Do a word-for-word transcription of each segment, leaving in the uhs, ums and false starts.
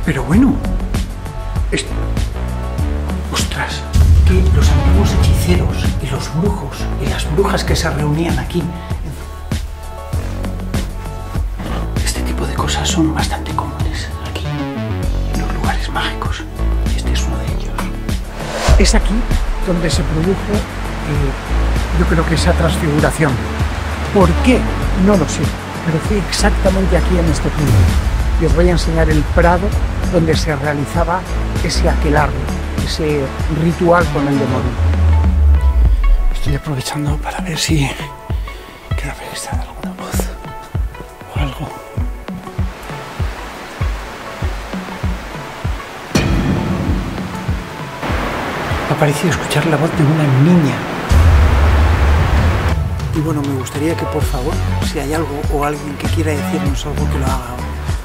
Pero bueno, es... ostras, que los antiguos hechiceros y los brujos y las brujas que se reunían aquí, este tipo de cosas son bastante comunes aquí, en los lugares mágicos, y este es uno de ellos. Es aquí donde se produjo, eh, yo creo que esa transfiguración. ¿Por qué? No lo sé, pero fue exactamente aquí en este punto. Y os voy a enseñar el prado donde se realizaba ese aquelarre, ese ritual con el demonio. Estoy aprovechando para ver si queda registrada alguna voz o algo. Me ha parecido escuchar la voz de una niña. Y bueno, me gustaría que por favor, si hay algo o alguien que quiera decirnos algo, que lo haga ahora.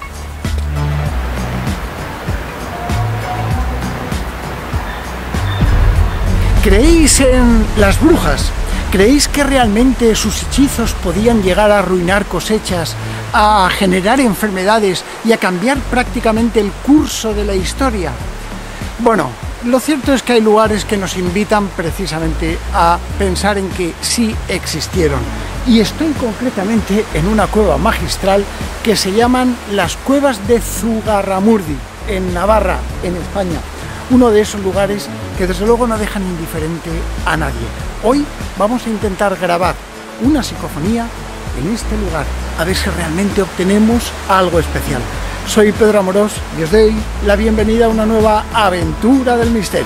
¿Creéis en las brujas? ¿Creéis que realmente sus hechizos podían llegar a arruinar cosechas, a generar enfermedades y a cambiar prácticamente el curso de la historia? Bueno, lo cierto es que hay lugares que nos invitan precisamente a pensar en que sí existieron. Y estoy concretamente en una cueva magistral que se llaman las Cuevas de Zugarramurdi, en Navarra, en España. Uno de esos lugares que desde luego no dejan indiferente a nadie. Hoy vamos a intentar grabar una psicofonía en este lugar, a ver si realmente obtenemos algo especial. Soy Pedro Amorós y os doy la bienvenida a una nueva aventura del misterio.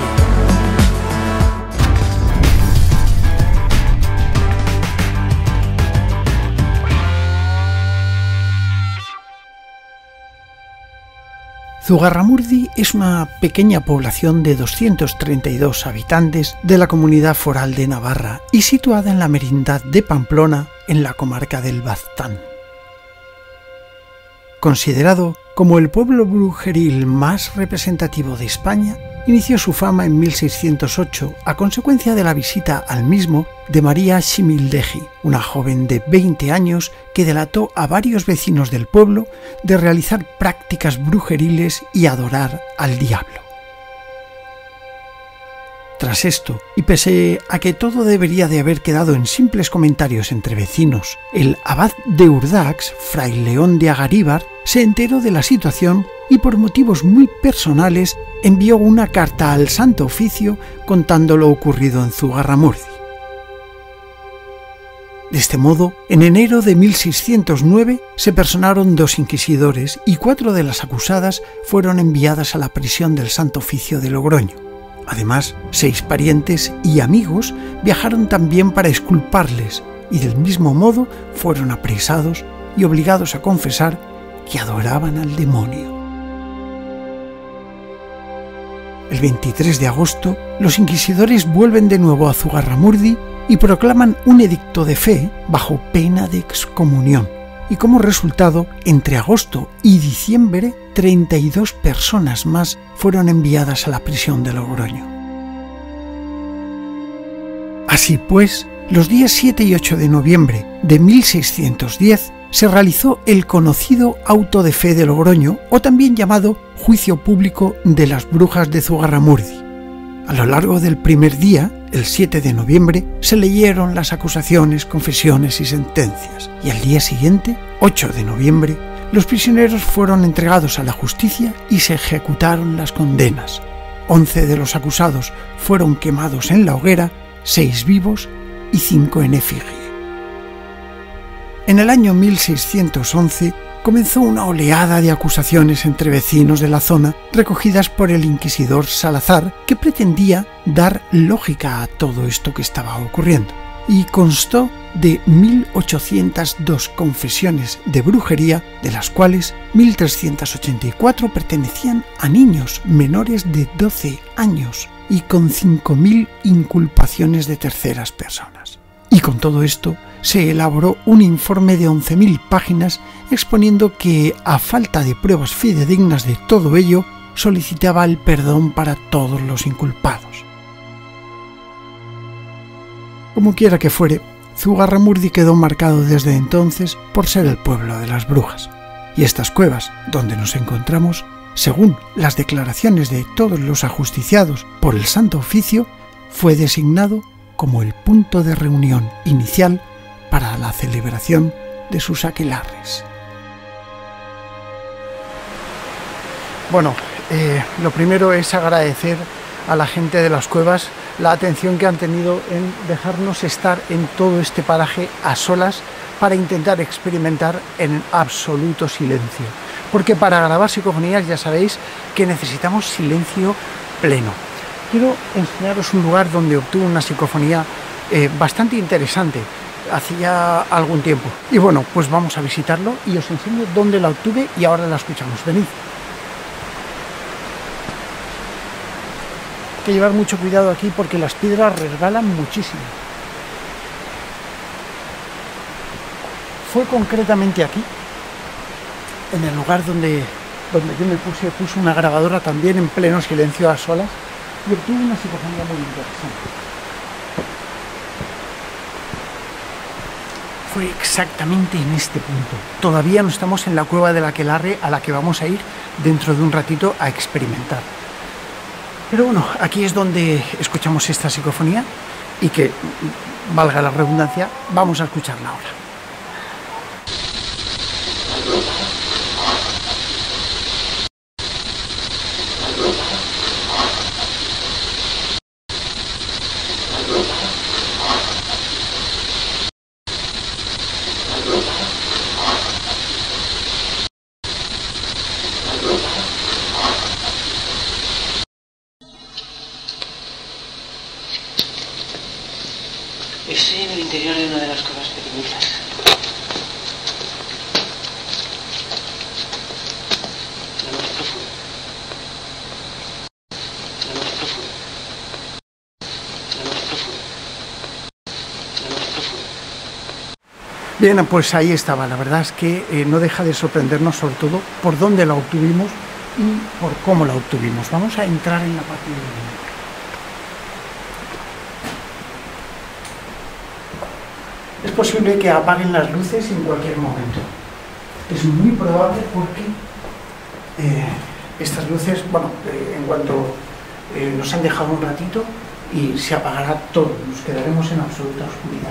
Zugarramurdi es una pequeña población de doscientos treinta y dos habitantes de la Comunidad Foral de Navarra y situada en la Merindad de Pamplona, en la comarca del Baztán. Considerado como el pueblo brujeril más representativo de España, inició su fama en mil seiscientos ocho a consecuencia de la visita al mismo de María Ximildegi, una joven de veinte años que delató a varios vecinos del pueblo de realizar prácticas brujeriles y adorar al diablo. Tras esto, y pese a que todo debería de haber quedado en simples comentarios entre vecinos, el abad de Urdax, fray León de Agaríbar, se enteró de la situación y por motivos muy personales envió una carta al Santo Oficio contando lo ocurrido en Zugarramurdi. De este modo, en enero de mil seiscientos nueve se personaron dos inquisidores y cuatro de las acusadas fueron enviadas a la prisión del Santo Oficio de Logroño. Además, seis parientes y amigos viajaron también para exculparles y del mismo modo fueron apresados y obligados a confesar que adoraban al demonio. El veintitrés de agosto, los inquisidores vuelven de nuevo a Zugarramurdi y proclaman un edicto de fe bajo pena de excomunión. Y como resultado, entre agosto y diciembre, treinta y dos personas más fueron enviadas a la prisión de Logroño. Así pues, los días siete y ocho de noviembre de mil seiscientos diez se realizó el conocido auto de fe de Logroño, o también llamado Juicio Público de las Brujas de Zugarramurdi. A lo largo del primer día, el siete de noviembre, se leyeron las acusaciones, confesiones y sentencias, y al día siguiente, ocho de noviembre, los prisioneros fueron entregados a la justicia y se ejecutaron las condenas. Once de los acusados fueron quemados en la hoguera, seis vivos y cinco en efigie. En el año mil seiscientos once comenzó una oleada de acusaciones entre vecinos de la zona recogidas por el inquisidor Salazar, que pretendía dar lógica a todo esto que estaba ocurriendo, y constó de mil ochocientas dos confesiones de brujería, de las cuales mil trescientas ochenta y cuatro pertenecían a niños menores de doce años y con cinco mil inculpaciones de terceras personas. Y con todo esto se elaboró un informe de once mil páginas exponiendo que, a falta de pruebas fidedignas de todo ello, solicitaba el perdón para todos los inculpados. Como quiera que fuere, Zugarramurdi quedó marcado desde entonces por ser el pueblo de las brujas, y estas cuevas, donde nos encontramos, según las declaraciones de todos los ajusticiados por el Santo Oficio, fue designado como el punto de reunión inicial para la celebración de sus aquelarres. Bueno, eh, lo primero es agradecer a la gente de las cuevas la atención que han tenido en dejarnos estar en todo este paraje a solas para intentar experimentar en absoluto silencio. Porque para grabar psicofonías ya sabéis que necesitamos silencio pleno. Quiero enseñaros un lugar donde obtuve una psicofonía eh, bastante interesante hacía algún tiempo. Y bueno, pues vamos a visitarlo y os enseño dónde la obtuve y ahora la escuchamos. Venid. Hay que llevar mucho cuidado aquí porque las piedras resbalan muchísimo. Fue concretamente aquí, en el lugar donde, donde yo me puse, puse una grabadora también en pleno silencio a solas y obtuve una psicofonía muy interesante. Fue exactamente en este punto. Todavía no estamos en la cueva del aquelarre a la que vamos a ir dentro de un ratito a experimentar. Pero bueno, aquí es donde escuchamos esta psicofonía y que, valga la redundancia, vamos a escucharla ahora. Estoy en el interior de una de las cuevas pequeñitas. La más profunda. La más profunda. La más profunda. La más profunda. Bien, pues ahí estaba. La verdad es que eh, no deja de sorprendernos sobre todo por dónde la obtuvimos y por cómo la obtuvimos. Vamos a entrar en la parte de... Es posible que apaguen las luces en cualquier momento. Es muy probable porque eh, estas luces, bueno, eh, en cuanto eh, nos han dejado un ratito y se apagará todo, nos quedaremos en absoluta oscuridad.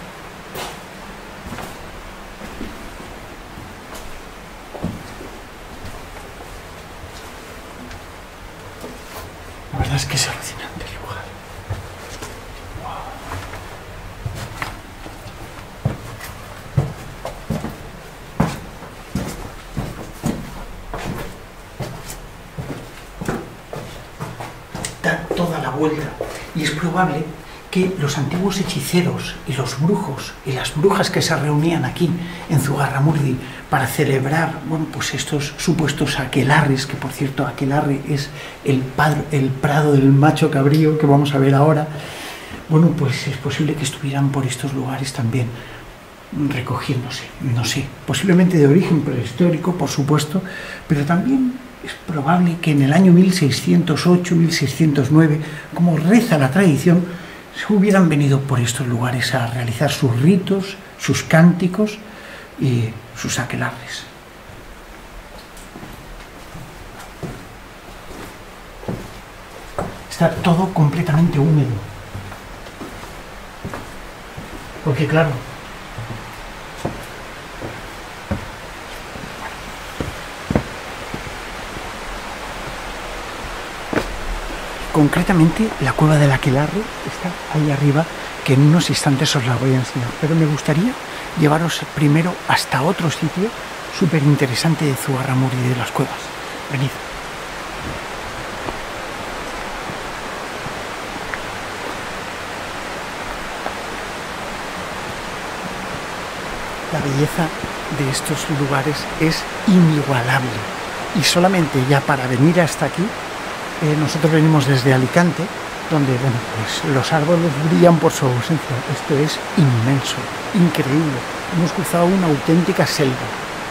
La verdad es que es alucinante el lugar. Da toda la vuelta y es probable que los antiguos hechiceros y los brujos y las brujas que se reunían aquí en Zugarramurdi para celebrar, bueno, pues estos supuestos aquelarres, que por cierto aquelarre es el, padre, el prado del macho cabrío que vamos a ver ahora, bueno, pues es posible que estuvieran por estos lugares también recogiéndose, no sé, posiblemente de origen prehistórico, por supuesto, pero también es probable que en el año mil seiscientos ocho, mil seiscientos nueve, como reza la tradición, se hubieran venido por estos lugares a realizar sus ritos, sus cánticos y sus aquelarres. Está todo completamente húmedo. Porque claro, concretamente la cueva del aquelarre está ahí arriba, que en unos instantes os la voy a enseñar, pero me gustaría llevaros primero hasta otro sitio súper interesante de Zugarramurdi de las cuevas. Venid. La belleza de estos lugares es inigualable y solamente ya para venir hasta aquí, eh, nosotros venimos desde Alicante, donde bueno, pues los árboles brillan por su ausencia. Esto es inmenso, increíble. Hemos cruzado una auténtica selva.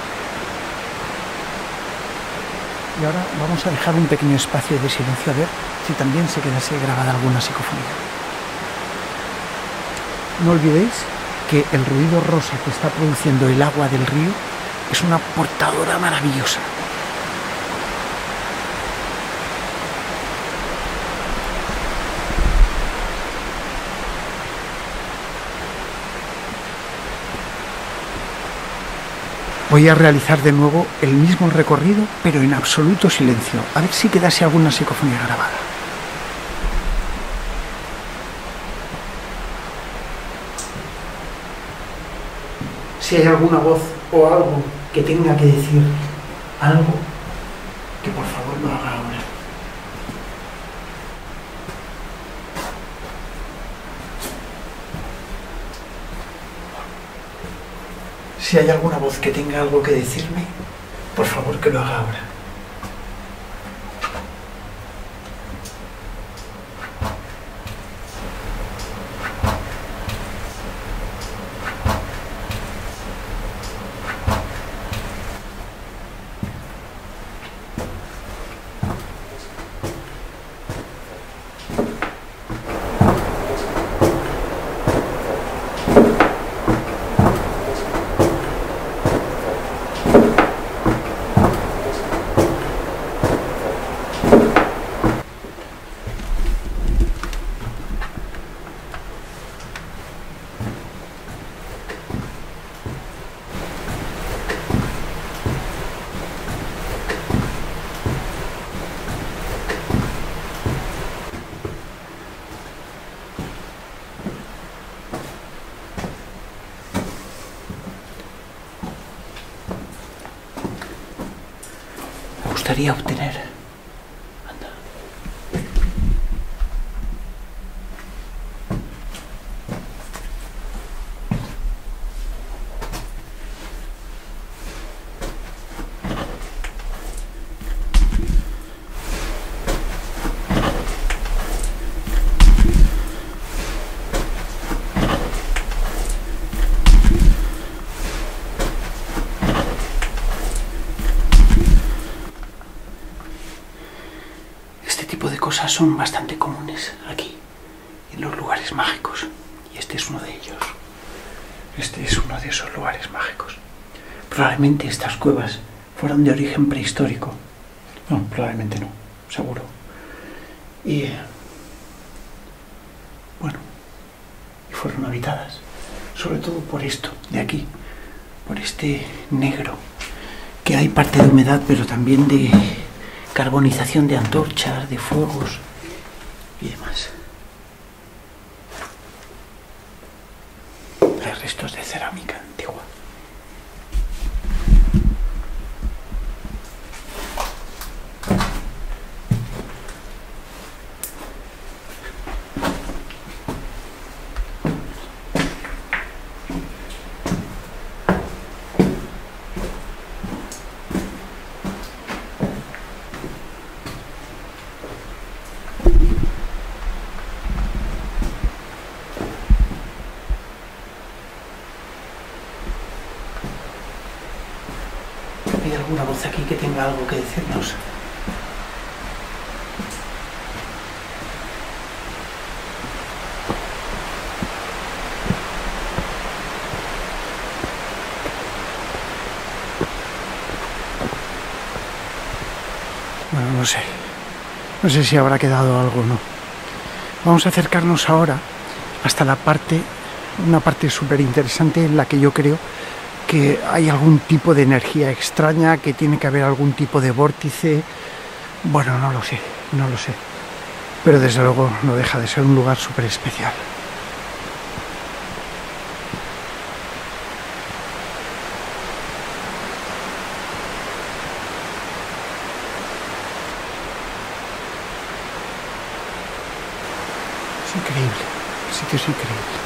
Y ahora vamos a dejar un pequeño espacio de silencio a ver si también se quedase grabada alguna psicofonía. No olvidéis que el ruido rosa que está produciendo el agua del río es una portadora maravillosa. Voy a realizar de nuevo el mismo recorrido, pero en absoluto silencio, a ver si quedase alguna psicofonía grabada. Si hay alguna voz o algo que tenga que decir algo, que por favor lo haga ahora. Si hay alguna voz que tenga algo que decirme, por favor que lo haga ahora. Me gustaría obtener. Anda. Este tipo de cosas son bastante comunes aquí, en los lugares mágicos, y este es uno de ellos. Este es uno de esos lugares mágicos. Probablemente estas cuevas fueron de origen prehistórico. No, probablemente no, seguro. Y bueno, y fueron habitadas, sobre todo por esto de aquí, por este negro, que hay parte de humedad, pero también de carbonización de antorchas, de fuegos y demás. Hay restos de cerámica antigua. ¿Hay alguna voz aquí que tenga algo que decirnos? Bueno, no sé. No sé si habrá quedado algo o no. Vamos a acercarnos ahora hasta la parte, una parte súper interesante en la que yo creo que hay algún tipo de energía extraña, que tiene que haber algún tipo de vórtice. Bueno, no lo sé, no lo sé. Pero desde luego no deja de ser un lugar súper especial. Es increíble, el sitio es increíble.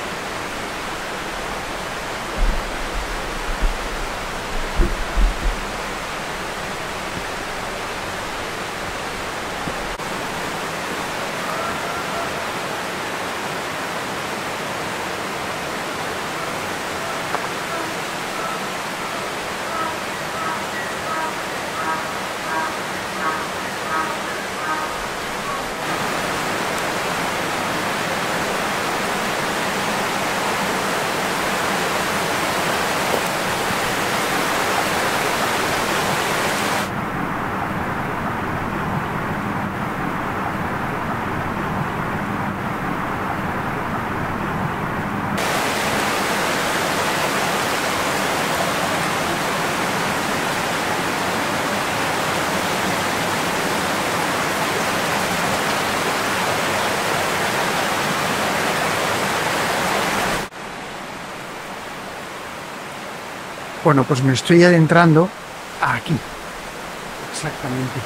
Bueno, pues me estoy adentrando aquí, exactamente.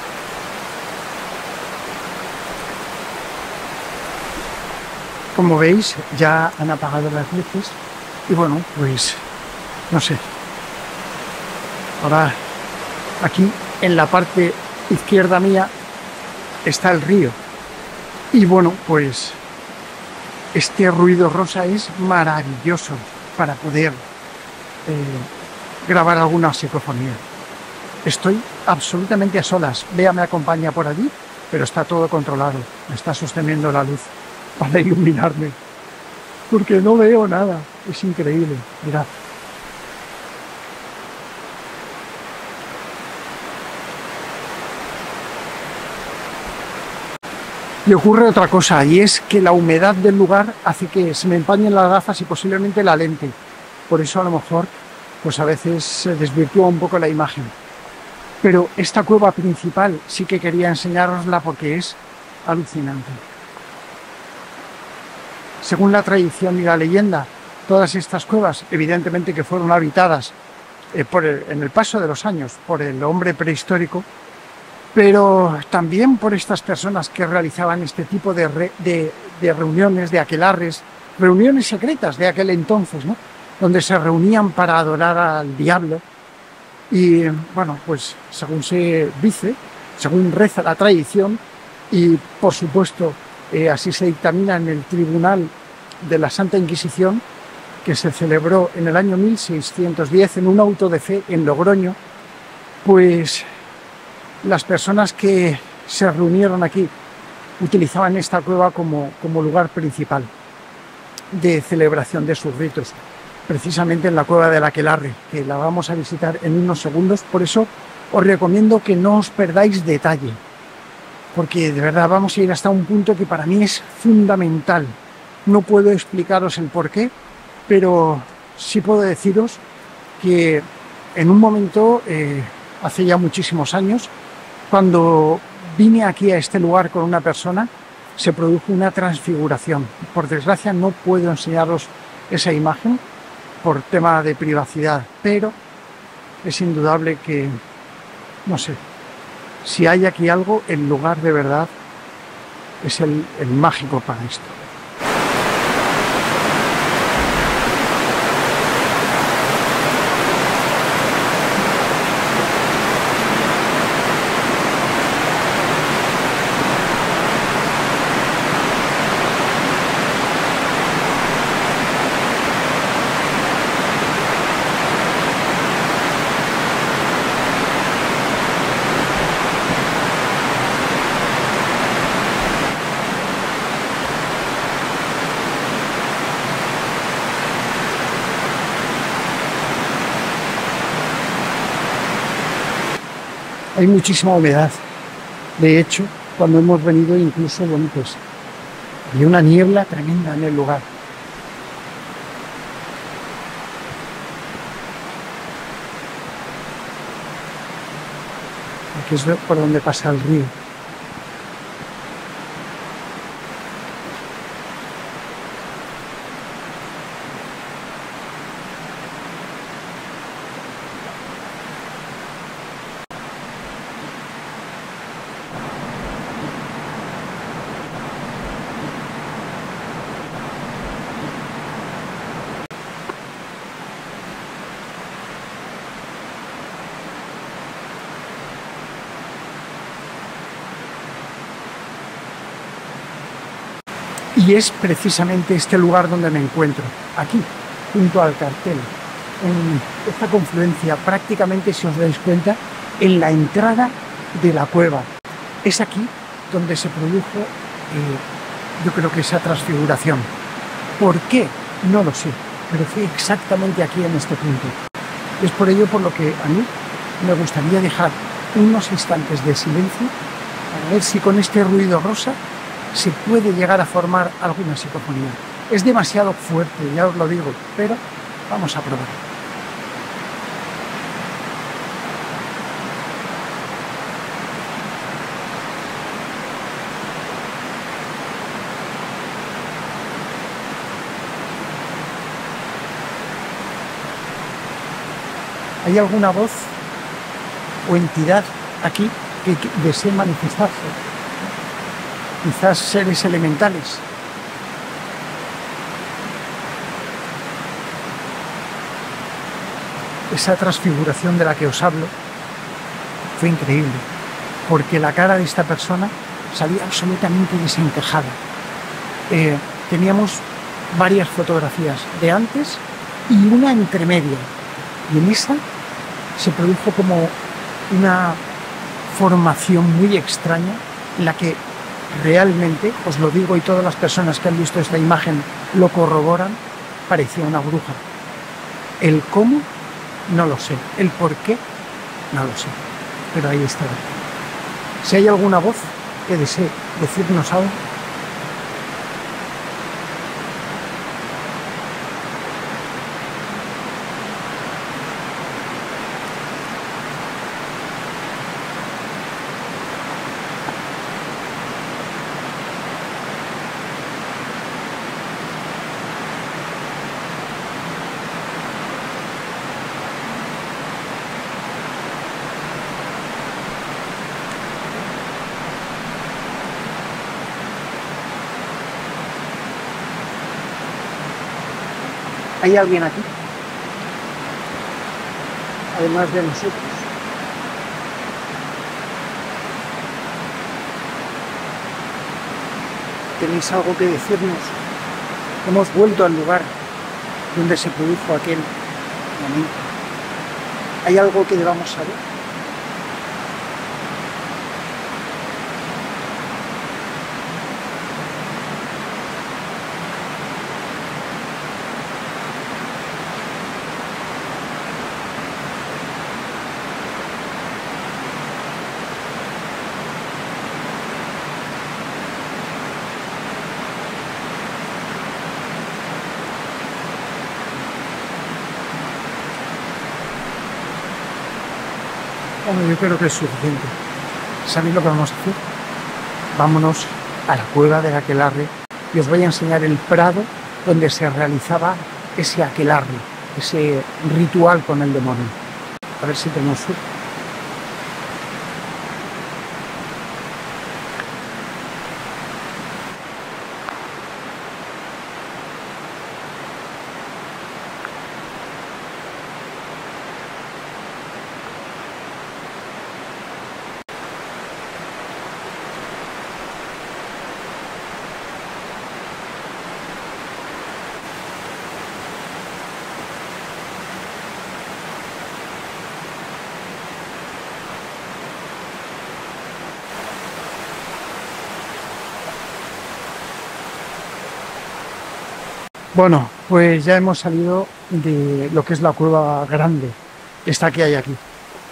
Como veis, ya han apagado las luces y bueno, pues no sé. Ahora aquí en la parte izquierda mía está el río y bueno, pues este ruido rosa es maravilloso para poder eh, grabar alguna psicofonía. Estoy absolutamente a solas. Bea me acompaña por allí, pero está todo controlado. Me está sosteniendo la luz para iluminarme, porque no veo nada. Es increíble. Mirad. Y ocurre otra cosa, y es que la humedad del lugar hace que se me empañen las gafas y posiblemente la lente. Por eso a lo mejor, pues a veces se desvirtúa un poco la imagen. Pero esta cueva principal sí que quería enseñárosla porque es alucinante. Según la tradición y la leyenda, todas estas cuevas, evidentemente que fueron habitadas eh, por el, en el paso de los años por el hombre prehistórico, pero también por estas personas que realizaban este tipo de, re, de, de reuniones, de aquelarres, reuniones secretas de aquel entonces, ¿no? Donde se reunían para adorar al diablo. Y bueno, pues según se dice, según reza la tradición, y por supuesto eh, así se dictamina en el Tribunal de la Santa Inquisición, que se celebró en el año mil seiscientos diez en un auto de fe en Logroño, pues las personas que se reunieron aquí utilizaban esta cueva como, como lugar principal de celebración de sus ritos, precisamente en la cueva del Aquelarre, que la vamos a visitar en unos segundos. Por eso os recomiendo que no os perdáis detalle, porque de verdad vamos a ir hasta un punto que para mí es fundamental. No puedo explicaros el por qué, pero sí puedo deciros que en un momento, eh, hace ya muchísimos años, cuando vine aquí a este lugar con una persona, se produjo una transfiguración. Por desgracia no puedo enseñaros esa imagen por tema de privacidad, pero es indudable que, no sé, si hay aquí algo, el lugar de verdad es el, el mágico para esto. Hay muchísima humedad. De hecho, cuando hemos venido incluso, bueno, pues había una niebla tremenda en el lugar. Aquí es por donde pasa el río. Y es precisamente este lugar donde me encuentro, aquí, junto al cartel, en esta confluencia, prácticamente, si os dais cuenta, en la entrada de la cueva. Es aquí donde se produjo, eh, yo creo que esa transfiguración. ¿Por qué? No lo sé, pero fue exactamente aquí en este punto. Es por ello por lo que a mí me gustaría dejar unos instantes de silencio para ver si con este ruido rosa se puede llegar a formar alguna psicofonía. Es demasiado fuerte, ya os lo digo, pero vamos a probar. ¿Hay alguna voz o entidad aquí que desee manifestarse? Quizás seres elementales. Esa transfiguración de la que os hablo fue increíble, porque la cara de esta persona salía absolutamente desencajada. Eh, teníamos varias fotografías de antes y una entre media, y en esa se produjo como una formación muy extraña en la que realmente, os lo digo y todas las personas que han visto esta imagen lo corroboran, parecía una bruja. El cómo, no lo sé. El por qué, no lo sé. Pero ahí está. Si hay alguna voz que desee decirnos algo, ¿hay alguien aquí? Además de nosotros. ¿Tenéis algo que decirnos? Hemos vuelto al lugar donde se produjo aquel momento. ¿Hay algo que debamos saber? Bueno, yo creo que es suficiente. ¿Sabéis lo que vamos a hacer? Vámonos a la cueva del aquelarre y os voy a enseñar el prado donde se realizaba ese aquelarre, ese ritual con el demonio. A ver si tenemos suerte. Bueno, pues ya hemos salido de lo que es la cueva grande, esta que hay aquí.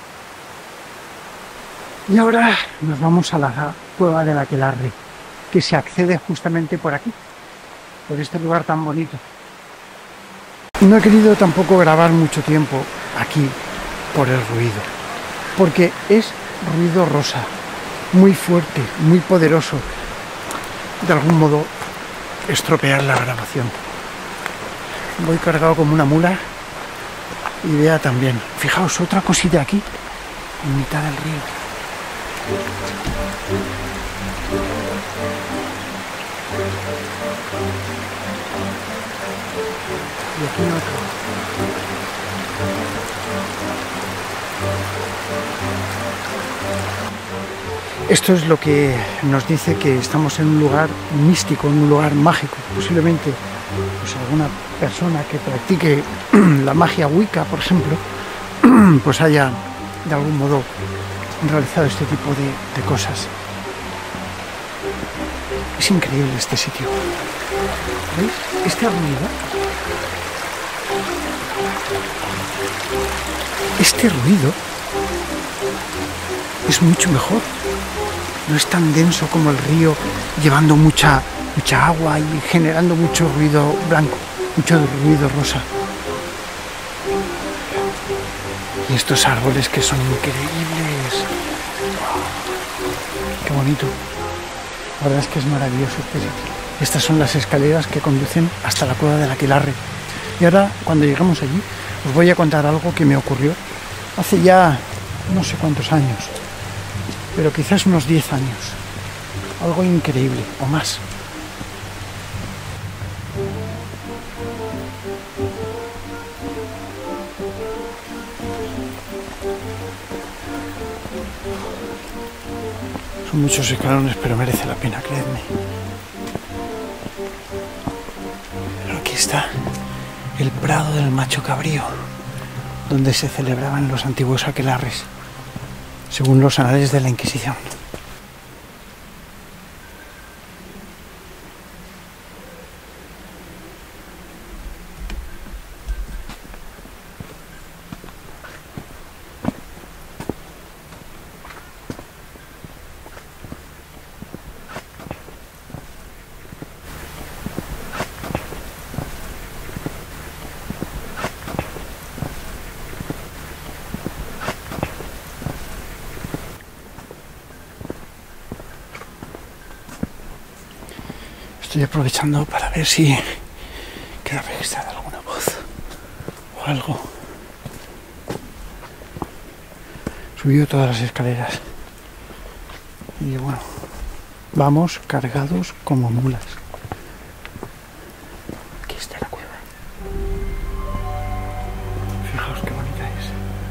Y ahora nos vamos a la cueva del aquelarre, que se accede justamente por aquí, por este lugar tan bonito. No he querido tampoco grabar mucho tiempo aquí por el ruido, porque es ruido rosa, muy fuerte, muy poderoso. De algún modo, estropear la grabación. Voy cargado como una mula y Bea también. Fijaos, otra cosita aquí, en mitad del río. Y aquí otro. Esto es lo que nos dice que estamos en un lugar místico, en un lugar mágico. Posiblemente pues alguna persona que practique la magia Wicca, por ejemplo, pues haya de algún modo realizado este tipo de, de cosas. Es increíble este sitio. ¿Veis? Este ruido, este ruido es mucho mejor. No es tan denso como el río, llevando mucha, mucha agua y generando mucho ruido blanco, mucho ruido rosa. Y estos árboles que son increíbles. ¡Qué bonito! La verdad es que es maravilloso este sitio. Estas son las escaleras que conducen hasta la cueva del aquelarre. Y ahora, cuando llegamos allí, os voy a contar algo que me ocurrió hace ya no sé cuántos años, pero quizás unos diez años. Algo increíble, o más. Son muchos escalones, pero merece la pena, creedme. Pero aquí está el prado del macho cabrío, donde se celebraban los antiguos aquelarres, según los anales de la Inquisición. Estoy aprovechando para ver si queda registrada alguna voz o algo. Subió todas las escaleras y bueno, vamos cargados como mulas. Aquí está la cueva. Fijaos qué bonita es.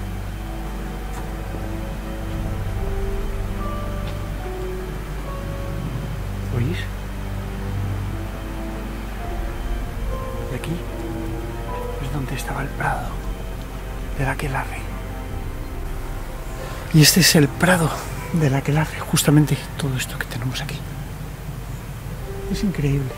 ¿Oís? Y aquí es donde estaba el prado del aquelarre. Y este es el prado del aquelarre, justamente todo esto que tenemos aquí. Es increíble.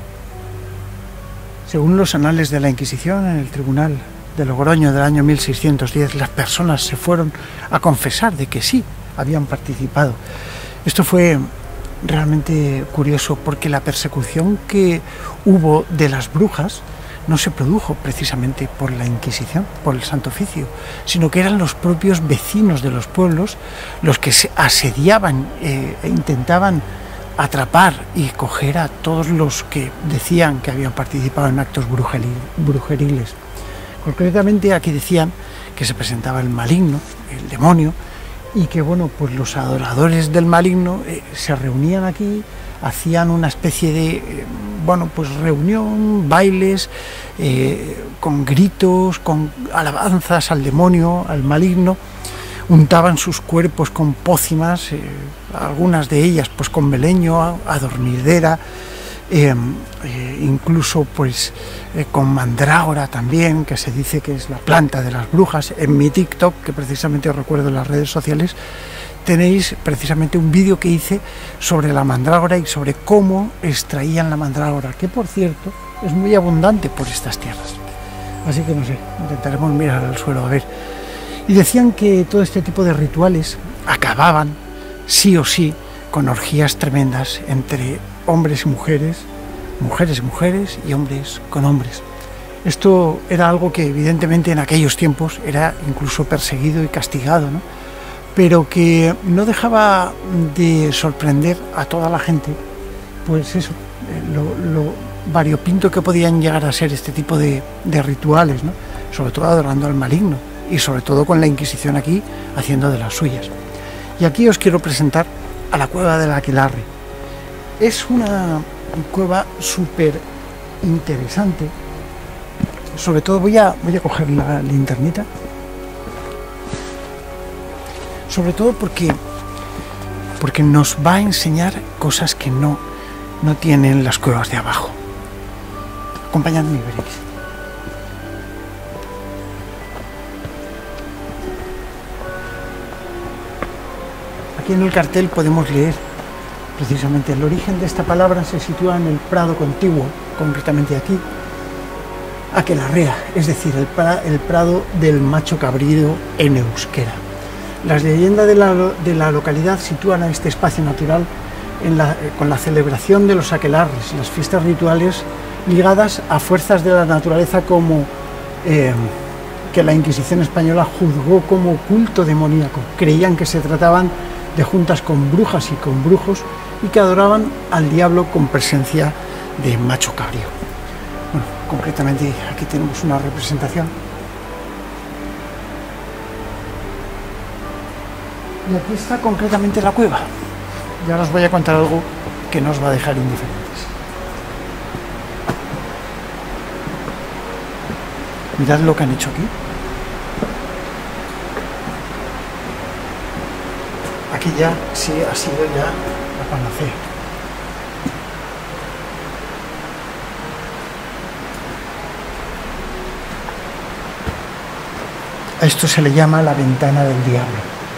Según los anales de la Inquisición, en el tribunal de Logroño del año mil seiscientos diez, las personas se fueron a confesar de que sí habían participado. Esto fue realmente curioso porque la persecución que hubo de las brujas no se produjo precisamente por la Inquisición, por el Santo Oficio, sino que eran los propios vecinos de los pueblos los que se asediaban eh, e intentaban atrapar y coger a todos los que decían que habían participado en actos brujeriles. Concretamente aquí decían que se presentaba el maligno, el demonio, y que bueno, pues los adoradores del maligno eh, se reunían aquí, hacían una especie de eh, bueno, pues reunión, bailes, eh, con gritos, con alabanzas al demonio, al maligno, untaban sus cuerpos con pócimas, eh, algunas de ellas pues con meleño, adormidera, eh, eh, incluso pues eh, con mandrágora también, que se dice que es la planta de las brujas. En mi TikTok, que precisamente os recuerdo en las redes sociales, tenéis precisamente un vídeo que hice sobre la mandrágora y sobre cómo extraían la mandrágora, que por cierto es muy abundante por estas tierras. Así que no sé, intentaremos mirar al suelo a ver. Y decían que todo este tipo de rituales acababan sí o sí con orgías tremendas entre hombres y mujeres, mujeres y mujeres y hombres con hombres. Esto era algo que evidentemente en aquellos tiempos era incluso perseguido y castigado, ¿no? Pero que no dejaba de sorprender a toda la gente, pues eso, lo, lo variopinto que podían llegar a ser este tipo de, de rituales, ¿no? Sobre todo adorando al maligno y sobre todo con la Inquisición aquí haciendo de las suyas. Y aquí os quiero presentar a la cueva del Aquelarre. Es una cueva súper interesante. Sobre todo voy a, voy a coger la linternita. Sobre todo porque, porque nos va a enseñar cosas que no, no tienen las cuevas de abajo. Acompañadme y veréis. Aquí en el cartel podemos leer precisamente el origen de esta palabra. Se sitúa en el prado contiguo, concretamente aquí, Aquelarrea, es decir, el, pra, el prado del macho cabrío en euskera. Las leyendas de la, de la localidad sitúan a este espacio natural en la, con la celebración de los aquelarres, las fiestas rituales ligadas a fuerzas de la naturaleza como eh, que la Inquisición española juzgó como culto demoníaco. Creían que se trataban de juntas con brujas y con brujos y que adoraban al diablo con presencia de macho cabrío. Bueno, concretamente aquí tenemos una representación Y aquí está concretamente la cueva. Y ahora os voy a contar algo que no os va a dejar indiferentes. Mirad lo que han hecho aquí. Aquí ya sí ha sido ya la panacea. A esto se le llama la ventana del diablo.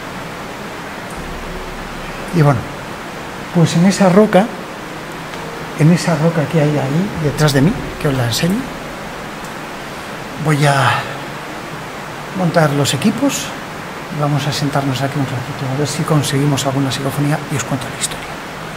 Y bueno, pues en esa roca, en esa roca que hay ahí detrás de mí, que os la enseño, voy a montar los equipos y vamos a sentarnos aquí un ratito a ver si conseguimos alguna psicofonía y os cuento la historia.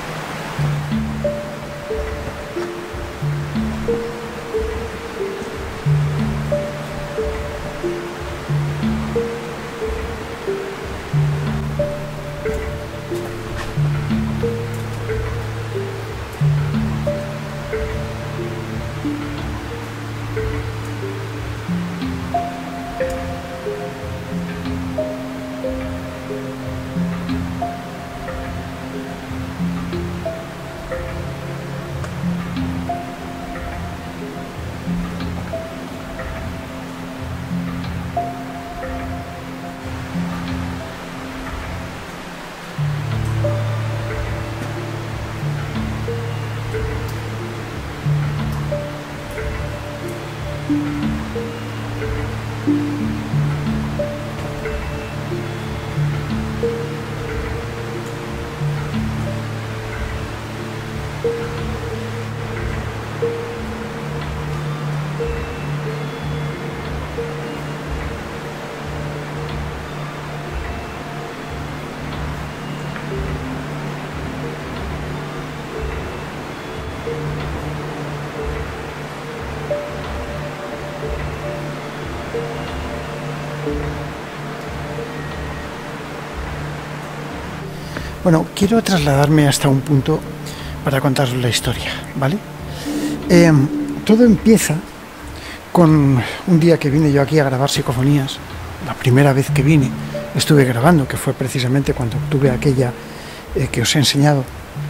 Bueno, quiero trasladarme hasta un punto para contaros la historia, ¿vale? Eh, todo empieza con un día que vine yo aquí a grabar psicofonías. La primera vez que vine estuve grabando, que fue precisamente cuando tuve aquella eh, que os he enseñado.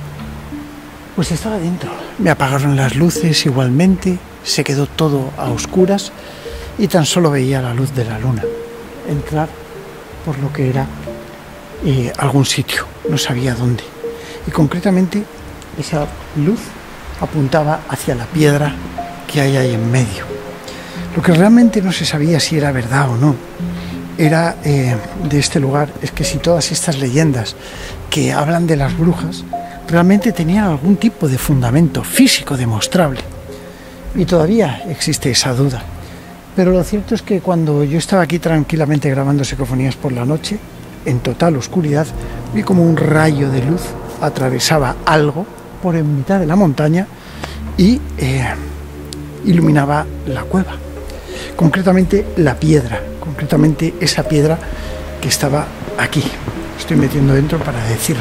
Pues estaba dentro. Me apagaron las luces igualmente, se quedó todo a oscuras y tan solo veía la luz de la luna entrar por lo que era eh, algún sitio, no sabía dónde. Y concretamente esa luz apuntaba hacia la piedra que hay ahí en medio. Lo que realmente no se sabía si era verdad o no era eh, de este lugar es que si todas estas leyendas que hablan de las brujas realmente tenían algún tipo de fundamento físico demostrable. Y todavía existe esa duda. Pero lo cierto es que cuando yo estaba aquí tranquilamente grabando psicofonías por la noche, en total oscuridad, vi como un rayo de luz atravesaba algo por en mitad de la montaña y eh, iluminaba la cueva. Concretamente la piedra, concretamente esa piedra que estaba aquí. Estoy metiendo dentro para decirlo.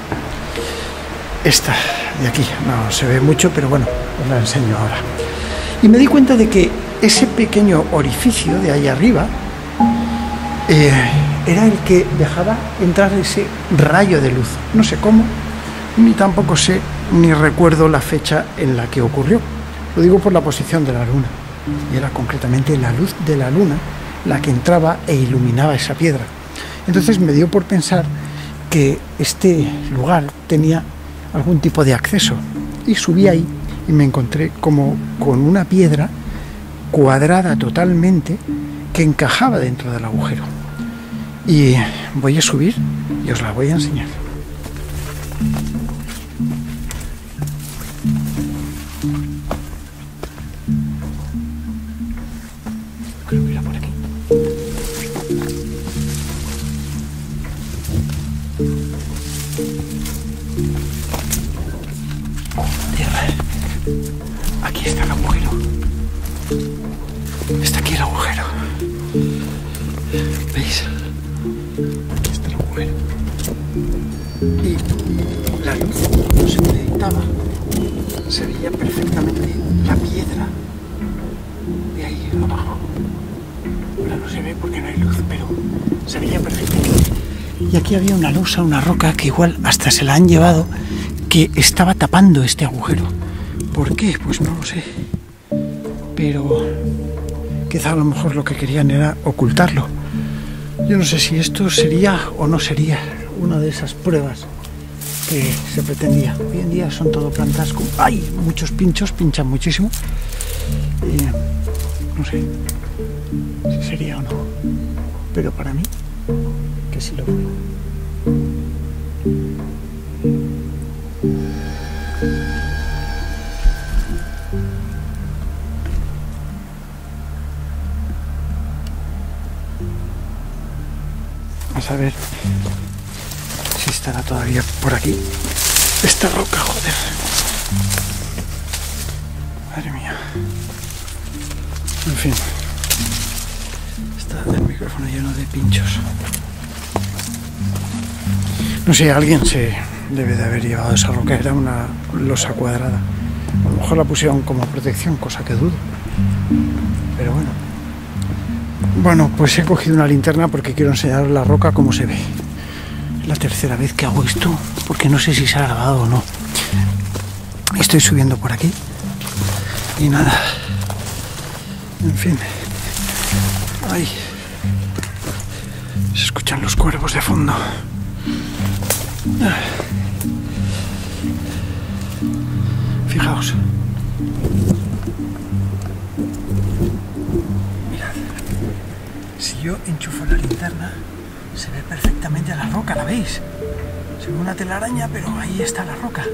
Esta de aquí, no se ve mucho, pero bueno, os la enseño ahora. Y me di cuenta de que ese pequeño orificio de ahí arriba eh, era el que dejaba entrar ese rayo de luz. No sé cómo, ni tampoco sé, ni recuerdo la fecha en la que ocurrió. Lo digo por la posición de la luna. Y era concretamente la luz de la luna la que entraba e iluminaba esa piedra. Entonces me dio por pensar que este lugar tenía algún tipo de acceso. Y subí ahí y me encontré como con una piedra cuadrada totalmente que encajaba dentro del agujero. Y voy a subir y os la voy a enseñar. Creo que era por aquí. Tierra. Aquí está el agujero. Está aquí el agujero. ¿Veis? Aquí está el agujero. Y la luz no se proyectaba. Se veía perfectamente la piedra de ahí abajo. Ahora no se ve porque no hay luz, pero se veía perfectamente. Y aquí había una losa, una roca que igual hasta se la han llevado, que estaba tapando este agujero. ¿Por qué? Pues no lo sé. Pero quizá a lo mejor lo que querían era ocultarlo. Yo no sé si esto sería o no sería una de esas pruebas que se pretendía. Hoy en día son todo plantas con... ¡Ay! Muchos pinchos, pinchan muchísimo. Y no sé si sería o no. Pero para mí, que sí lo fue. Vamos a ver si estará todavía por aquí esta roca, joder. Madre mía. En fin. Está el micrófono lleno de pinchos. No sé, alguien se debe de haber llevado esa roca. Era una losa cuadrada. A lo mejor la pusieron como protección, cosa que dudo. Pero bueno. Bueno, pues he cogido una linterna porque quiero enseñar la roca cómo se ve. Es la tercera vez que hago esto, porque no sé si se ha grabado o no. Estoy subiendo por aquí. Y nada. En fin. Ay. Se escuchan los cuervos de fondo. Fijaos. Mirad. Si yo enchufo la linterna, se ve perfectamente la roca, ¿la veis? Se ve una telaraña, pero ahí está la roca.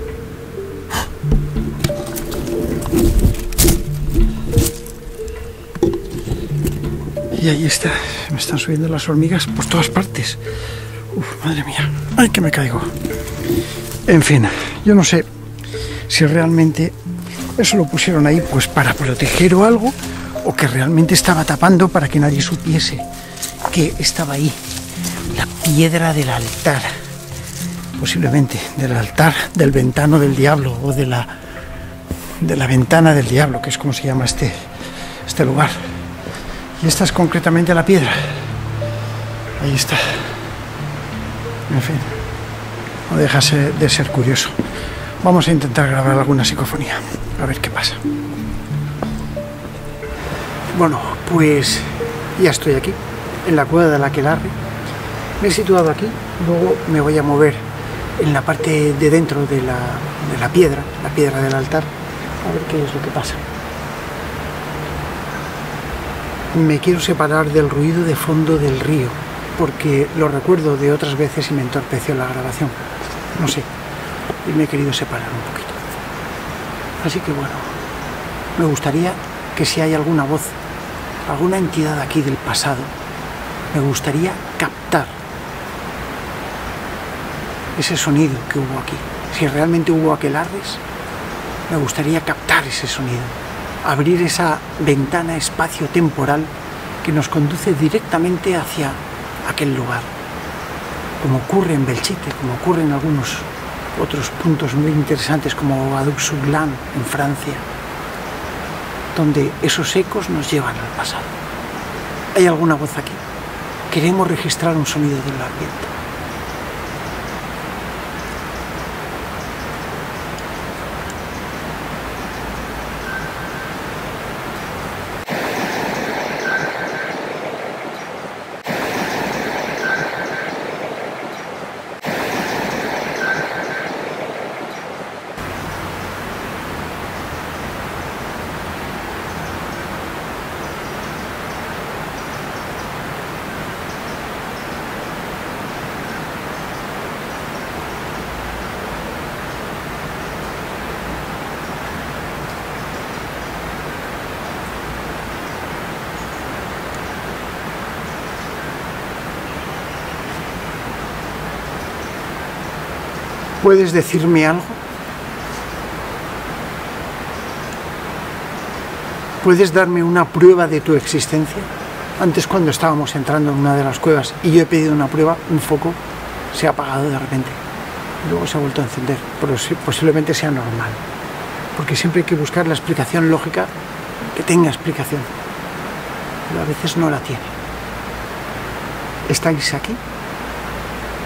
Y ahí está, me están subiendo las hormigas por todas partes. Uf, madre mía, ay, que me caigo. En fin, yo no sé si realmente eso lo pusieron ahí pues para proteger o algo, o que realmente estaba tapando para que nadie supiese que estaba ahí. La piedra del altar, posiblemente del altar del ventano del diablo, o de la, de la ventana del diablo, que es como se llama este, este lugar. Y esta es concretamente la piedra. Ahí está. En fin, no deja de ser curioso. Vamos a intentar grabar alguna psicofonía, a ver qué pasa. Bueno, pues ya estoy aquí, en la cueva del Aquelarre. Me he situado aquí, luego me voy a mover en la parte de dentro de la, de la piedra, la piedra del altar, a ver qué es lo que pasa. Me quiero separar del ruido de fondo del río, porque lo recuerdo de otras veces y me entorpeció la grabación. No sé, y me he querido separar un poquito. Así que bueno, me gustaría que si hay alguna voz, alguna entidad aquí del pasado, me gustaría captar ese sonido que hubo aquí. Si realmente hubo aquelarres, me gustaría captar ese sonido. Abrir esa ventana espacio-temporal que nos conduce directamente hacia aquel lugar, como ocurre en Belchite, como ocurre en algunos otros puntos muy interesantes como Adoux-sur-Glane en Francia, donde esos ecos nos llevan al pasado. ¿Hay alguna voz aquí? Queremos registrar un sonido del ambiente. ¿Puedes decirme algo? ¿Puedes darme una prueba de tu existencia? Antes, cuando estábamos entrando en una de las cuevas y yo he pedido una prueba, un foco se ha apagado de repente. Luego se ha vuelto a encender, pero posiblemente sea normal. Porque siempre hay que buscar la explicación lógica que tenga explicación. Pero a veces no la tiene. ¿Estáis aquí?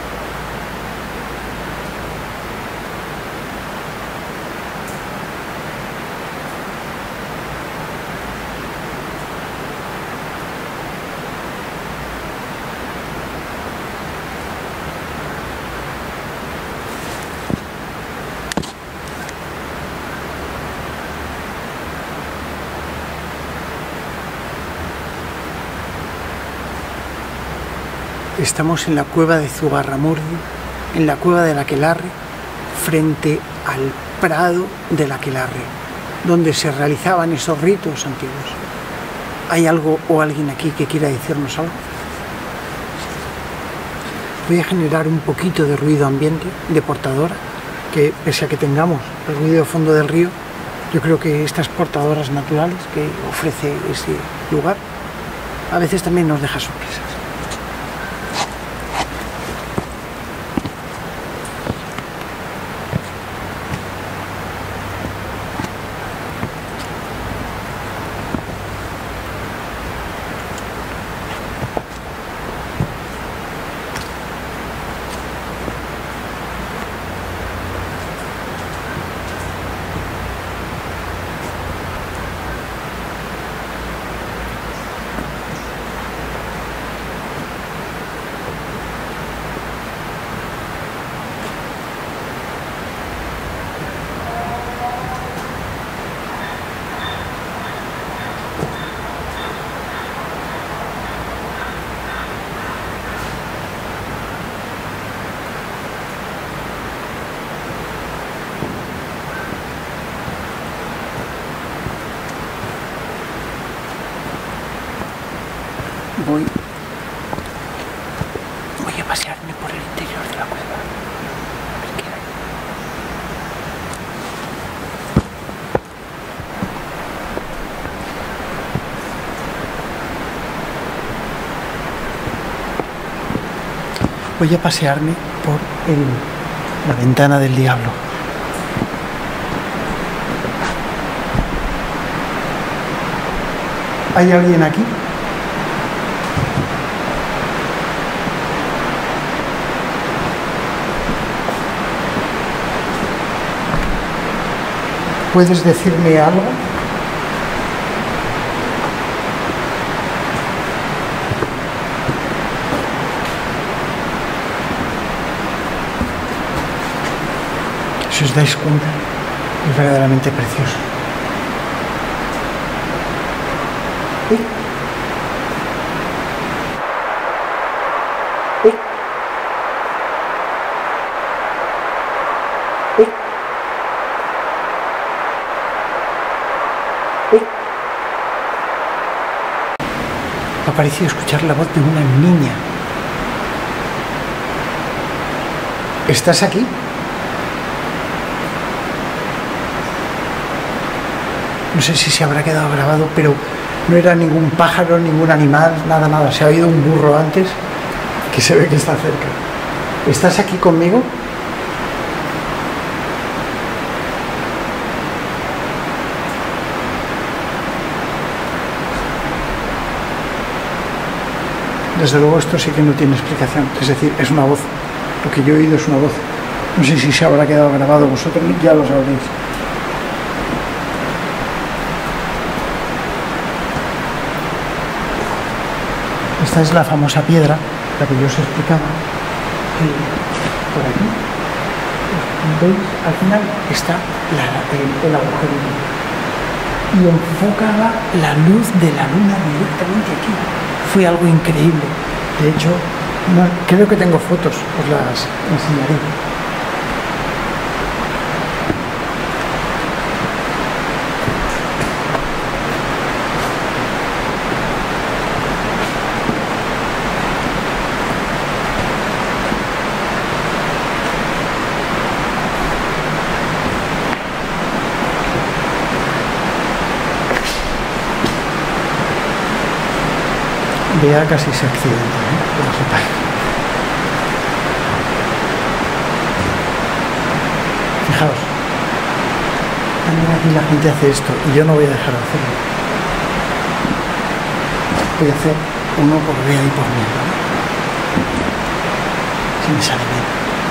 Estamos en la cueva de Zugarramurdi, en la cueva del Aquelarre, frente al prado del Aquelarre, donde se realizaban esos ritos antiguos. ¿Hay algo o alguien aquí que quiera decirnos algo? Voy a generar un poquito de ruido ambiente, de portadora, que pese a que tengamos el ruido de fondo del río, yo creo que estas portadoras naturales que ofrece ese lugar a veces también nos deja sorpresas. Voy, voy a pasearme por el interior de la cueva. A ver qué hay. Voy a pasearme por el, la ventana del diablo. ¿Hay alguien aquí? ¿Puedes decirme algo? Si os dais cuenta, es verdaderamente precioso. ¿Eh? ¿Eh? ¿Eh? Me ha parecido escuchar la voz de una niña. ¿Estás aquí? No sé si se habrá quedado grabado, pero no era ningún pájaro, ningún animal, nada, nada. Se ha oído un burro antes que se ve que está cerca. ¿Estás aquí conmigo? Desde luego esto sí que no tiene explicación, es decir, es una voz, lo que yo he oído es una voz. No sé si se habrá quedado grabado, vosotros ya lo sabréis. Esta es la famosa piedra, la que yo os explicaba, que por aquí, ¿veis? Al final está la, el, el agujerito y enfocaba la luz de la luna directamente aquí. Fue algo increíble. De hecho, no, creo que tengo fotos, os las enseñaré. Vea, casi se accidenta, ¿eh? Que lo sepáis. Fijaos, también aquí la gente hace esto y yo no voy a dejar de hacerlo. Voy a hacer uno por vea y por mí, ¿vale? Si me sale bien.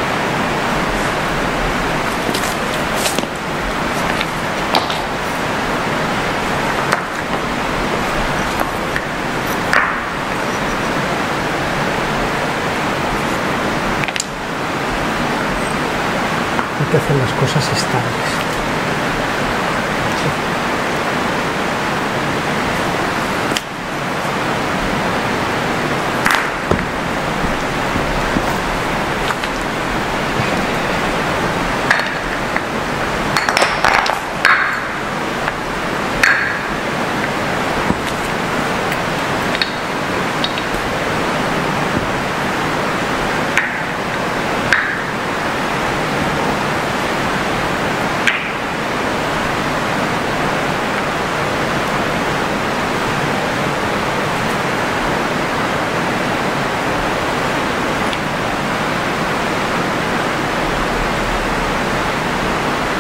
Hay que hacer las cosas estables. Sí.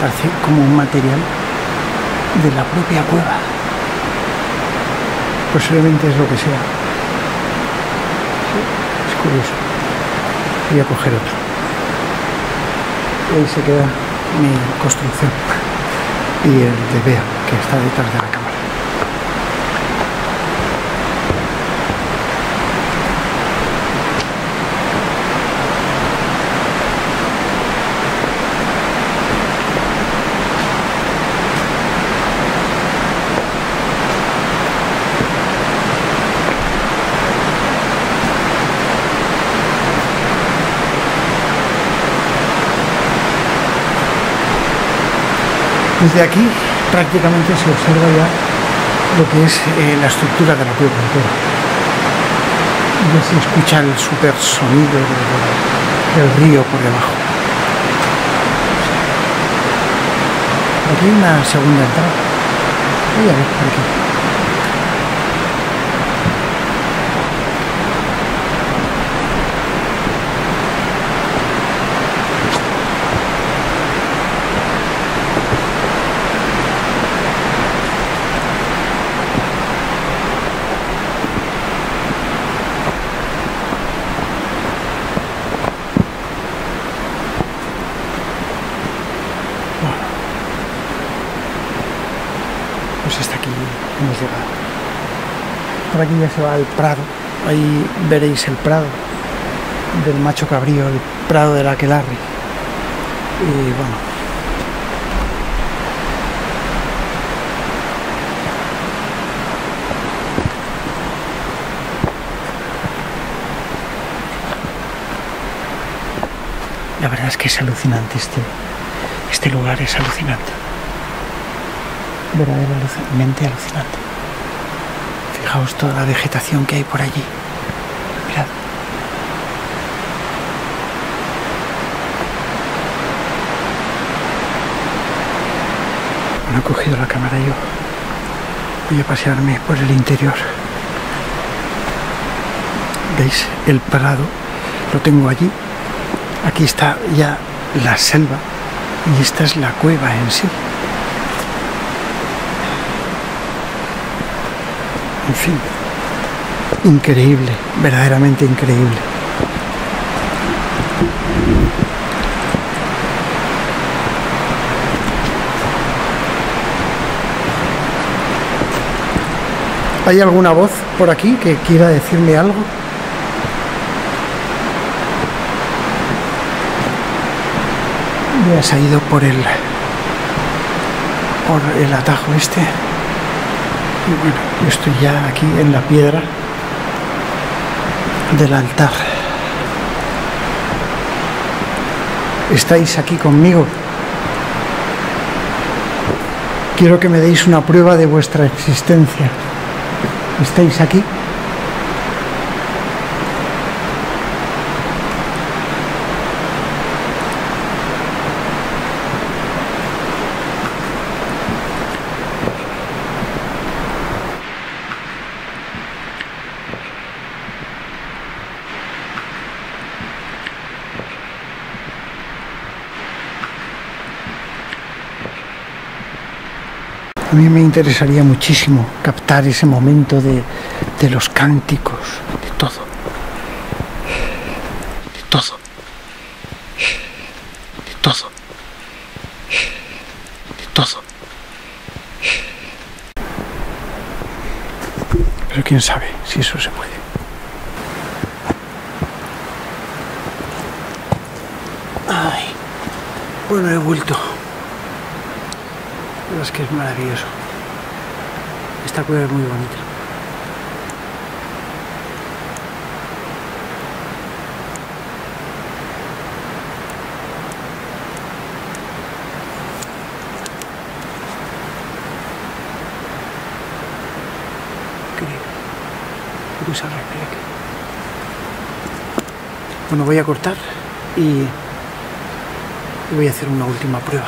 parece como un material de la propia cueva. Posiblemente es lo que sea. Sí, es curioso. Voy a coger otro. Y ahí se queda mi construcción. Y el de Bea, que está detrás de la cámara. Desde aquí prácticamente se observa ya lo que es eh, la estructura de la cueva entera. Ya se escucha el super sonido de, de, del río por debajo. Aquí hay una segunda entrada. Voy a ver por aquí. Pues hasta aquí hemos llegado. Por aquí ya se va al prado. Ahí veréis el prado del macho cabrío, el prado del aquelarre. Y bueno, la verdad es que es alucinante este, este lugar, es alucinante. Verdaderamente alucinante. Fijaos toda la vegetación que hay por allí. Mirad. No he cogido la cámara yo. Voy a pasearme por el interior. ¿Veis? El prado lo tengo allí. Aquí está ya la selva y esta es la cueva en sí. En fin, increíble, verdaderamente increíble. ¿Hay alguna voz por aquí que quiera decirme algo? Ya se ha ido por el, por el atajo este. Y bueno, yo estoy ya aquí en la piedra del altar. ¿Estáis aquí conmigo? Quiero que me deis una prueba de vuestra existencia. ¿Estáis aquí? A mí me interesaría muchísimo captar ese momento de, de los cánticos, de todo, de todo, de todo, de todo. Pero quién sabe si eso se puede. Ay, bueno, he vuelto. Es que es maravilloso. Esta cueva es muy bonita. Cruz al repliegue. Bueno, voy a cortar y voy a hacer una última prueba.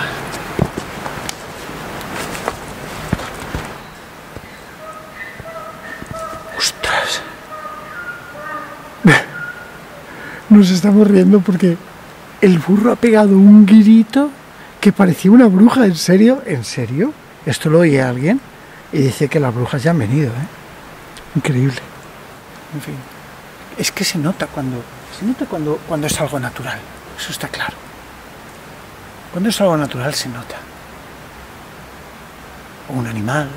Nos estamos riendo porque el burro ha pegado un grito que parecía una bruja, ¿en serio? ¿En serio? Esto lo oye alguien y dice que las brujas ya han venido, ¿eh? Increíble. En fin, es que se nota cuando, se nota cuando, cuando es algo natural, eso está claro. Cuando es algo natural se nota. O un animal.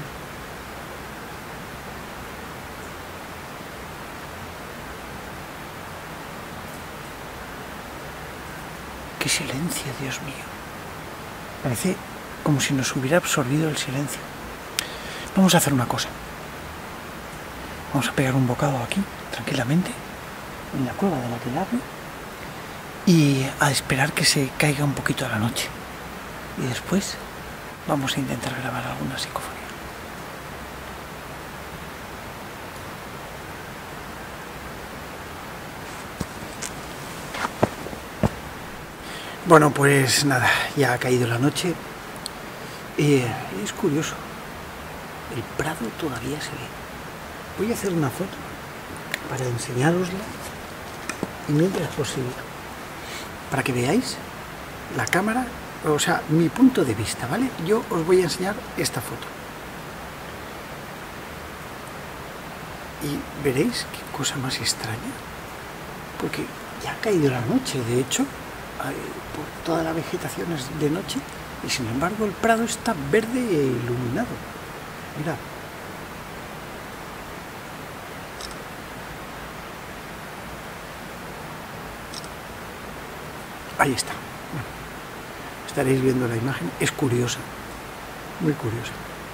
¡Qué silencio, Dios mío! Parece como si nos hubiera absorbido el silencio. Vamos a hacer una cosa. Vamos a pegar un bocado aquí, tranquilamente, en la cueva del aquelarre, y a esperar que se caiga un poquito la noche. Y después vamos a intentar grabar alguna psicofonía. Bueno, pues nada, ya ha caído la noche. Eh, es curioso, el prado todavía se ve. Voy a hacer una foto para enseñárosla y mientras posible, para que veáis la cámara, o sea, mi punto de vista, ¿vale? Yo os voy a enseñar esta foto. Y veréis qué cosa más extraña, porque ya ha caído la noche, de hecho, por toda la vegetación es de noche, y sin embargo el prado está verde e iluminado. Mirad. Ahí está. Bueno, estaréis viendo la imagen. Es curiosa, muy curiosa.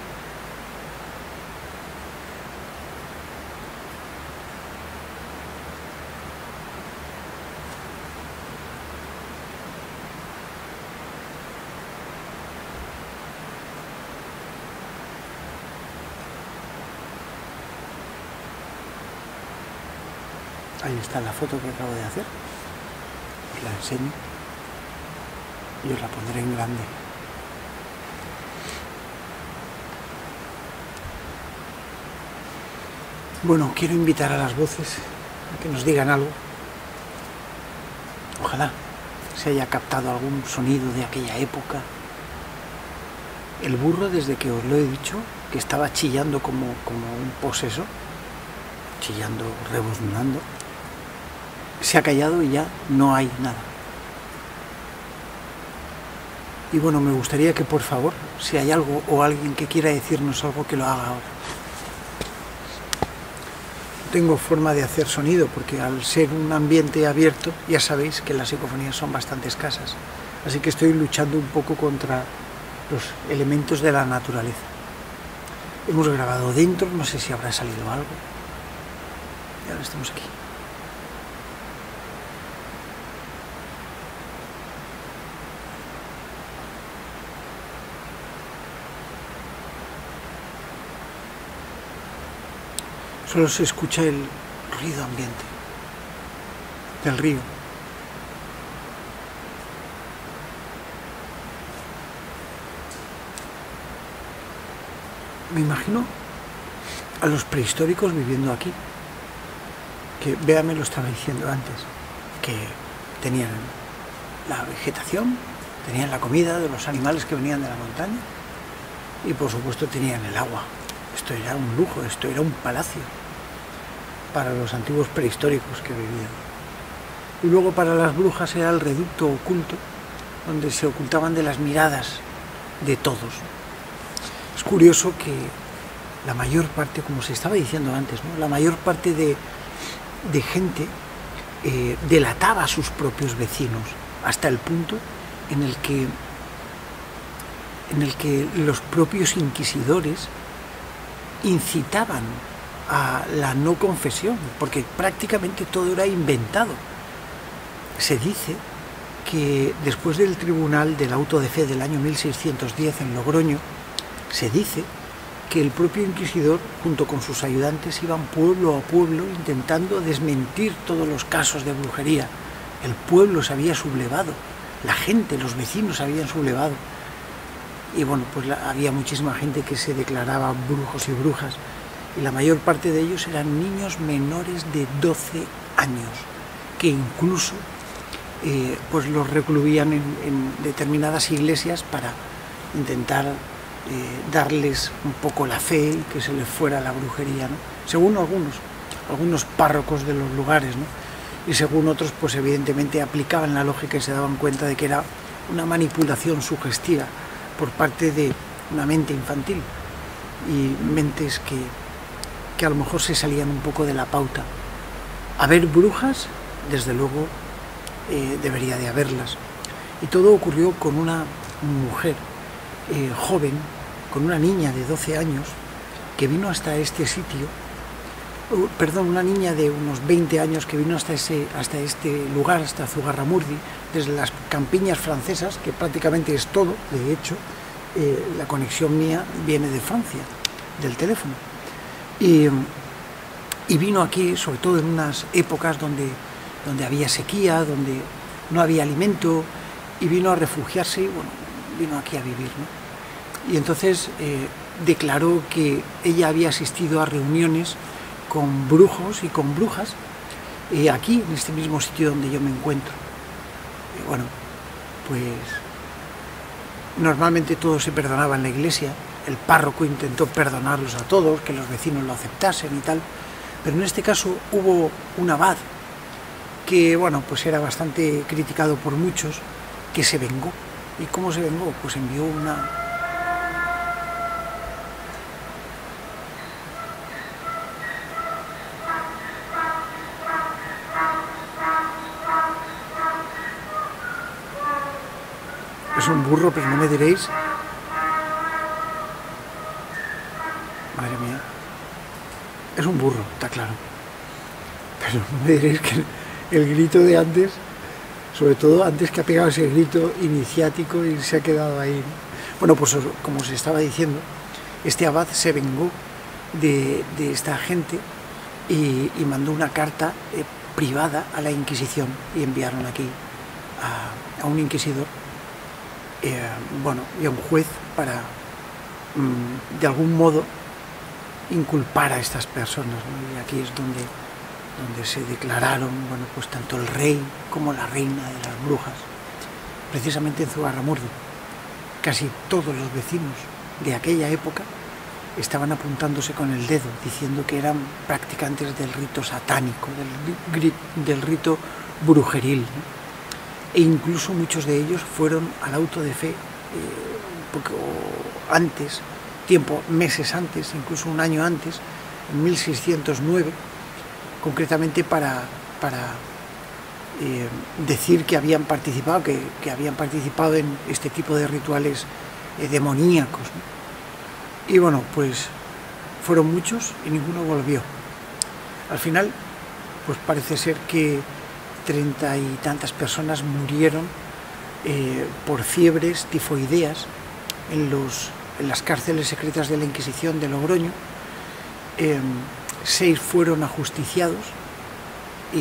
Ahí está la foto que acabo de hacer. Os la enseño. Y os la pondré en grande. Bueno, quiero invitar a las voces a que nos digan algo. Ojalá se haya captado algún sonido de aquella época. El burro, desde que os lo he dicho, que estaba chillando como, como un poseso, chillando, rebuznando, se ha callado y ya no hay nada. Y bueno, me gustaría que por favor, si hay algo o alguien que quiera decirnos algo, que lo haga ahora. No tengo forma de hacer sonido porque al ser un ambiente abierto ya sabéis que las psicofonías son bastante escasas. Así que estoy luchando un poco contra los elementos de la naturaleza. Hemos grabado dentro, no sé si habrá salido algo. Y ahora estamos aquí. Solo se escucha el ruido ambiente del río. Me imagino a los prehistóricos viviendo aquí, que Bea me lo estaba diciendo antes, que tenían la vegetación, tenían la comida de los animales que venían de la montaña y por supuesto tenían el agua. Esto era un lujo, esto era un palacio para los antiguos prehistóricos que vivían. Y luego para las brujas era el reducto oculto, donde se ocultaban de las miradas de todos. Es curioso que la mayor parte, como se estaba diciendo antes, ¿no? La mayor parte de, de gente eh, delataba a sus propios vecinos, hasta el punto en el que, en el que los propios inquisidores incitaban a la no confesión, porque prácticamente todo era inventado. Se dice que después del tribunal del auto de fe del año mil seiscientos diez en Logroño, se dice que el propio inquisidor, junto con sus ayudantes, iban pueblo a pueblo intentando desmentir todos los casos de brujería. El pueblo se había sublevado, la gente, los vecinos se habían sublevado. Y bueno, pues la, había muchísima gente que se declaraba brujos y brujas, y la mayor parte de ellos eran niños menores de doce años, que incluso eh, pues los recluían en, en determinadas iglesias para intentar eh, darles un poco la fe y que se les fuera la brujería, ¿no? Según algunos, algunos párrocos de los lugares, ¿no? Y según otros, pues evidentemente aplicaban la lógica y se daban cuenta de que era una manipulación sugestiva por parte de una mente infantil y mentes que, que a lo mejor se salían un poco de la pauta. Haber brujas, desde luego, eh, debería de haberlas. Y todo ocurrió con una mujer eh, joven, con una niña de doce años, que vino hasta este sitio, uh, perdón, una niña de unos veinte años que vino hasta, ese, hasta este lugar, hasta Zugarramurdi, desde las campiñas francesas, que prácticamente es todo, de hecho, eh, la conexión mía viene de Francia, del teléfono. Y, y vino aquí, sobre todo en unas épocas donde, donde había sequía, donde no había alimento, y vino a refugiarse y bueno, vino aquí a vivir, ¿no? Y entonces eh, declaró que ella había asistido a reuniones con brujos y con brujas eh, aquí, en este mismo sitio donde yo me encuentro. Y bueno, pues normalmente todo se perdonaba en la iglesia, el párroco intentó perdonarlos a todos, que los vecinos lo aceptasen y tal, pero en este caso hubo un abad que, bueno, pues era bastante criticado por muchos, que se vengó. ¿Y cómo se vengó? Pues envió una... Es un burro, pero no me diréis... Madre mía. Es un burro, está claro. Pero no me diréis que el grito de antes, sobre todo antes que ha pegado ese grito iniciático y se ha quedado ahí, ¿no? Bueno, pues como os estaba diciendo, este abad se vengó de, de esta gente y, y mandó una carta eh, privada a la Inquisición y enviaron aquí a, a un inquisidor, eh, bueno, y a un juez para, mm, de algún modo, inculpar a estas personas, ¿no? Y aquí es donde, donde se declararon, bueno, pues tanto el rey como la reina de las brujas, precisamente en Zugarramurdi. Casi todos los vecinos de aquella época estaban apuntándose con el dedo, diciendo que eran practicantes del rito satánico, del, del rito brujeril, ¿no? E incluso muchos de ellos fueron al auto de fe eh, un poco antes, tiempo, meses antes, incluso un año antes, en mil seiscientos nueve, concretamente para, para eh, decir que habían participado, que, que habían participado en este tipo de rituales eh, demoníacos, ¿no? Y bueno, pues fueron muchos y ninguno volvió. Al final, pues parece ser que treinta y tantas personas murieron eh, por fiebres tifoideas en, los, en las cárceles secretas de la Inquisición de Logroño. Eh, seis fueron ajusticiados y,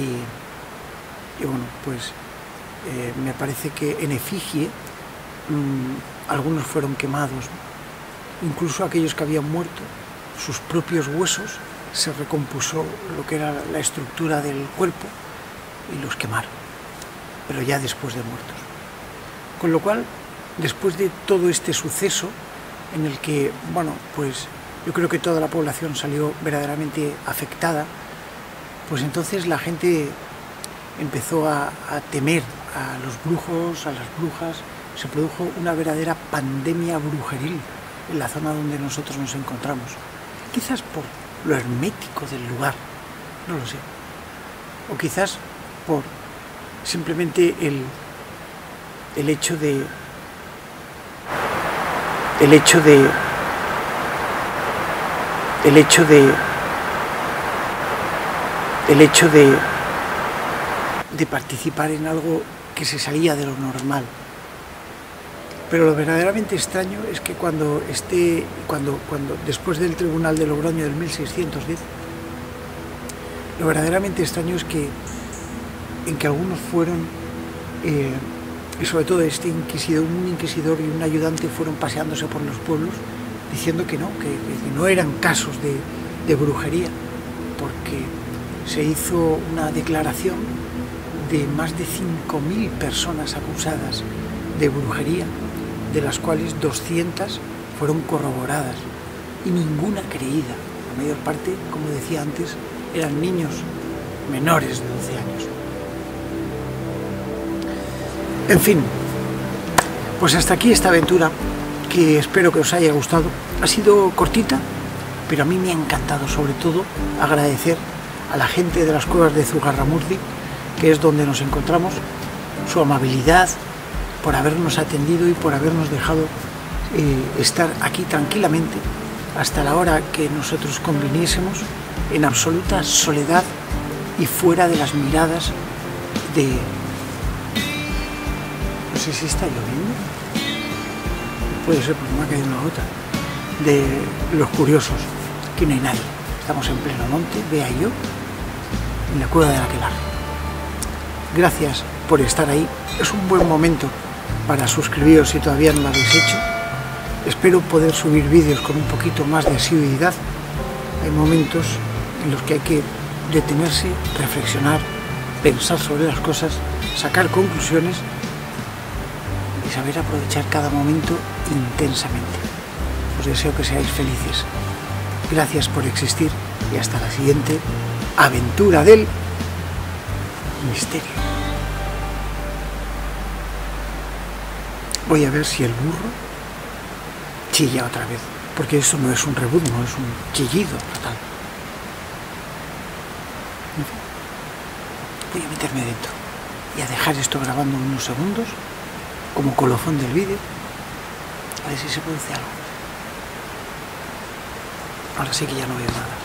y bueno, pues eh, me parece que en efigie mmm, algunos fueron quemados, ¿no? Incluso aquellos que habían muerto, sus propios huesos, se recompuso lo que era la estructura del cuerpo y los quemaron, pero ya después de muertos. Con lo cual, después de todo este suceso en el que, bueno, pues yo creo que toda la población salió verdaderamente afectada, pues entonces la gente empezó a, a temer a los brujos, a las brujas. Se produjo una verdadera pandemia brujeril en la zona donde nosotros nos encontramos. Quizás por lo hermético del lugar, no lo sé. O quizás por simplemente el, el hecho de... el hecho de... el hecho de... el hecho de... de participar en algo que se salía de lo normal. Pero lo verdaderamente extraño es que cuando esté, cuando, cuando después del Tribunal de Logroño del mil seiscientos diez, lo verdaderamente extraño es que en que algunos fueron, eh, y sobre todo este inquisidor, un inquisidor y un ayudante fueron paseándose por los pueblos diciendo que no, que, que no eran casos de, de brujería, porque se hizo una declaración de más de cinco mil personas acusadas de brujería, de las cuales doscientas fueron corroboradas y ninguna creída. La mayor parte, como decía antes, eran niños menores de doce años. En fin, pues hasta aquí esta aventura, que espero que os haya gustado. Ha sido cortita, pero a mí me ha encantado, sobre todo agradecer a la gente de las cuevas de Zugarramurdi, que es donde nos encontramos, su amabilidad, por habernos atendido y por habernos dejado eh, estar aquí tranquilamente hasta la hora que nosotros conviniésemos, en absoluta soledad y fuera de las miradas de... No sé si está lloviendo. Puede ser porque me ha caído una gota. De los curiosos. Aquí no hay nadie. Estamos en pleno monte, vea yo, en la cueva de Aquelarre. Gracias por estar ahí. Es un buen momento para suscribiros si todavía no lo habéis hecho. Espero poder subir vídeos con un poquito más de asiduidad. Hay momentos en los que hay que detenerse, reflexionar, pensar sobre las cosas, sacar conclusiones y saber aprovechar cada momento intensamente. Os deseo que seáis felices. Gracias por existir y hasta la siguiente aventura del misterio. Voy a ver si el burro chilla otra vez, porque eso no es un rebuzno, es un chillido total. Voy a meterme dentro y a dejar esto grabando unos segundos como colofón del vídeo, a ver si se produce algo. Ahora sí que ya no veo nada.